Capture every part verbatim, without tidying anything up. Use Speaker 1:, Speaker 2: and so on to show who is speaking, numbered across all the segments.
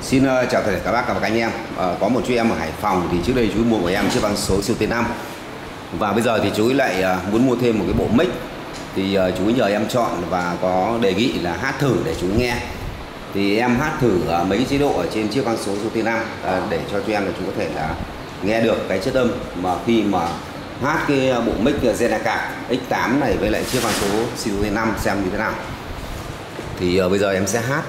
Speaker 1: Xin uh, chào tất cả các bác và các anh em. Uh, có một chú em ở Hải Phòng thì trước đây chú mua của em chiếc băng số siêu T năm và bây giờ thì chú lại uh, muốn mua thêm một cái bộ mic thì uh, chú nhờ em chọn và có đề nghị là hát thử để chú nghe. Thì em hát thử uh, mấy chế độ ở trên chiếc băng số siêu T năm uh, để cho chú em là chú có thể là nghe được cái chất âm mà khi mà hát cái bộ mic Zeneca X tám này với lại chiếc băng số siêu T năm xem như thế nào. Thì uh, bây giờ em sẽ hát.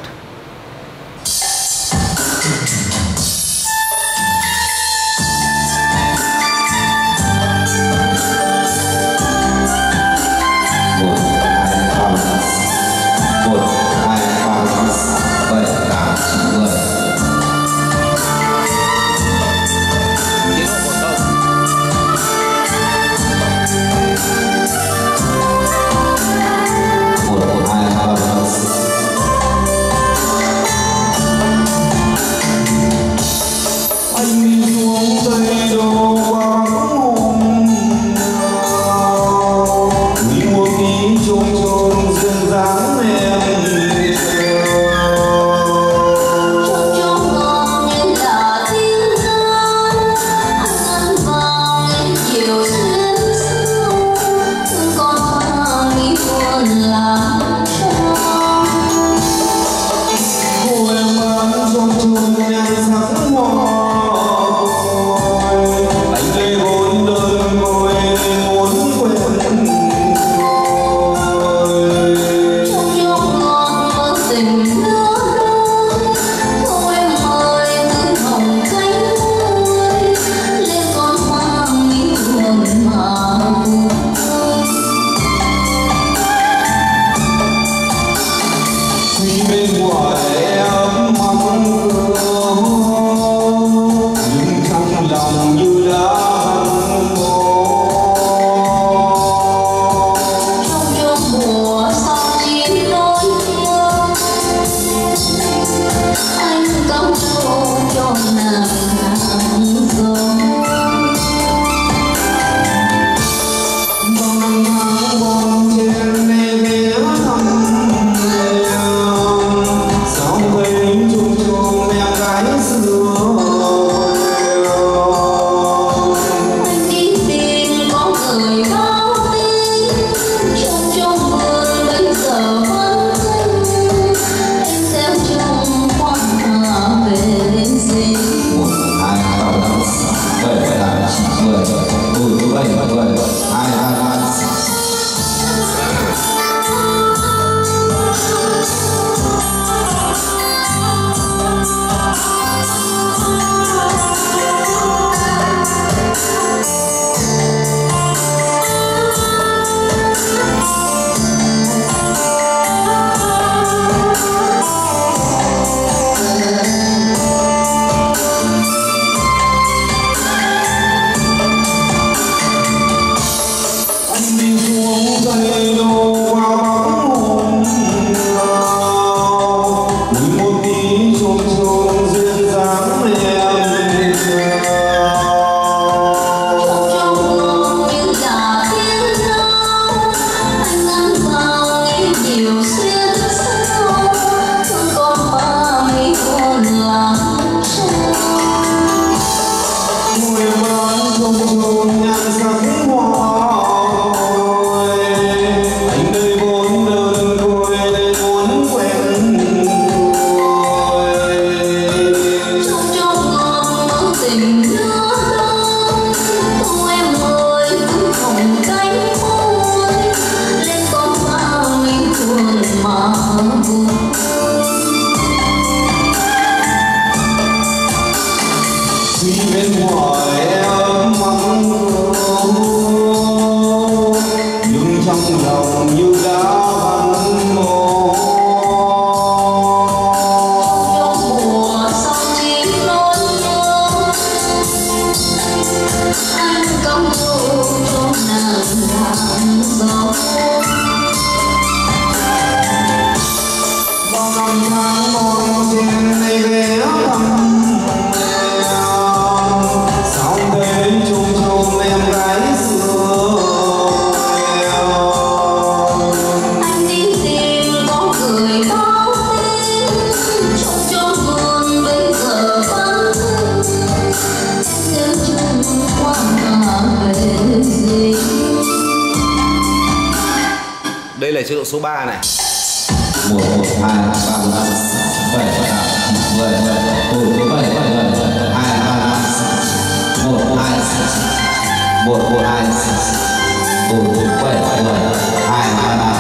Speaker 1: là chế độ số ba này.
Speaker 2: một, hai, ba, bốn, năm, bảy, tám, mười, một, bảy, hai, ba, năm, một, hai, một, một, hai, bốn, bảy, hai, ba, năm.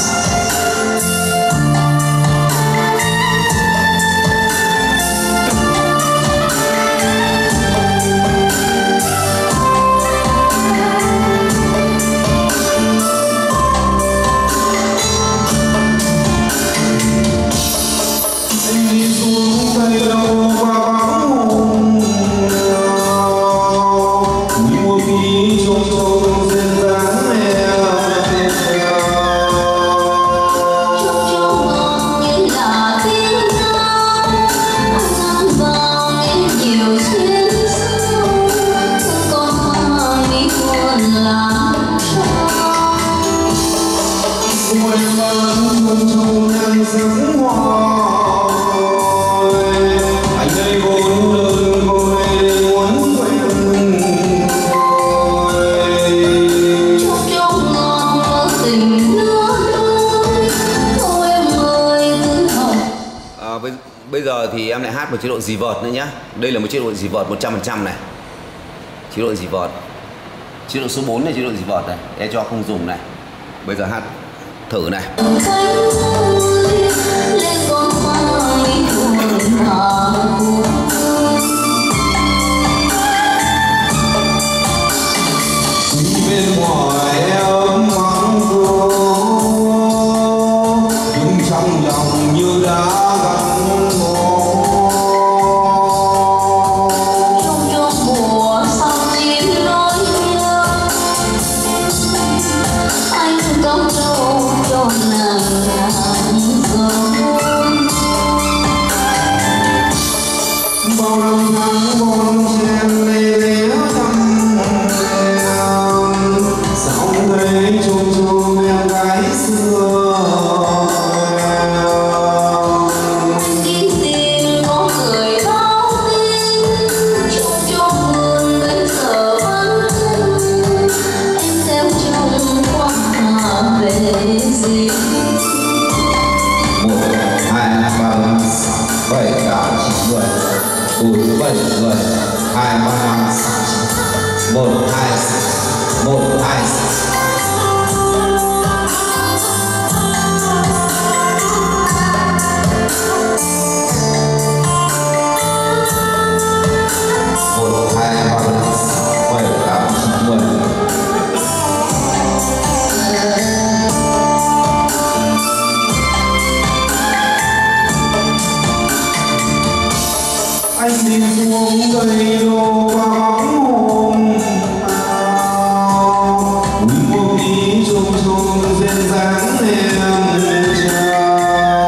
Speaker 1: Bây giờ thì em lại hát một chế độ dì vợt nữa nhá. Đây là một chế độ dì vợt một trăm phần trăm này. Chế độ dì vợt. Chế độ số bốn này chế độ dì vợt này, em cho không dùng này. Bây giờ hát thử này.
Speaker 2: Bên ngoài em mắng cô, nhưng trong lòng như đã gắn bó. Trong trong mùa sau tim nỗi nhớ, anh cắm trâu cho nàng hàng cơm. Bao năm tháng bon chen lê lé thăm em, sao thấy chôn chôn em gái xưa. Một, hai, ba, năm, bảy, tám, chín, mười, bốn, bảy, mười, hai, ba, năm, một, hai, một, hai. Một, hai, ba, năm, bảy, tám, chín, mười. Anh đi xuống cây đô vắng hôm nào, một tí trông trông duyên dáng em chào.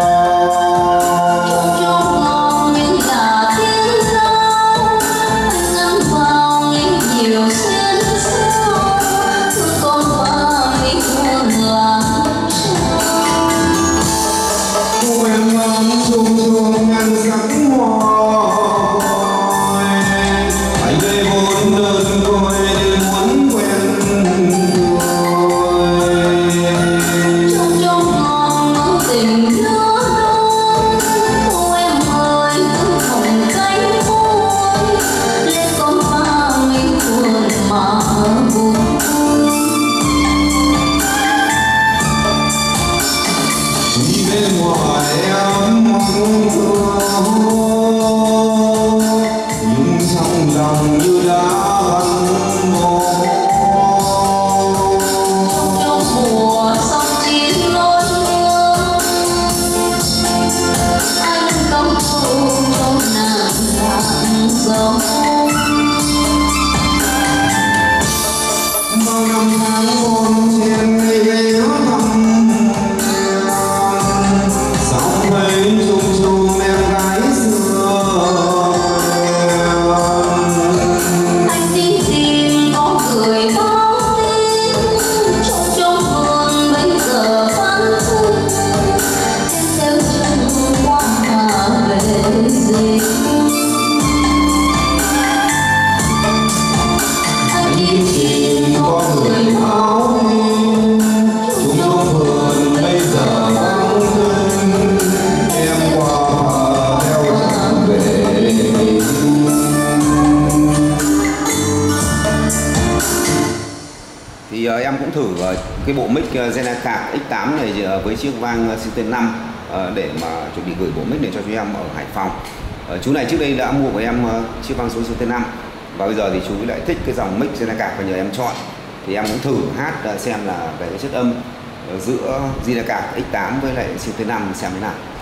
Speaker 2: Trông trông ngon như là tiếng rau, anh ngắm vào những chiều xuyên sao, thương con qua những muôn làm sao. Cô em ngắm trông trông nhan sắc hoa.
Speaker 1: em cũng thử cái bộ mic Zenacat X tám này với chiếc vang siêu T năm để mà chuẩn bị gửi bộ mic này cho chú em ở Hải Phòng. Chú này trước đây đã mua của em chiếc vang số siêu T năm và bây giờ thì chú lại thích cái dòng mic Zenacat và nhờ em chọn. Thì em cũng thử hát xem là về cái chất âm giữa Zenacat X tám với lại siêu T năm xem thế nào.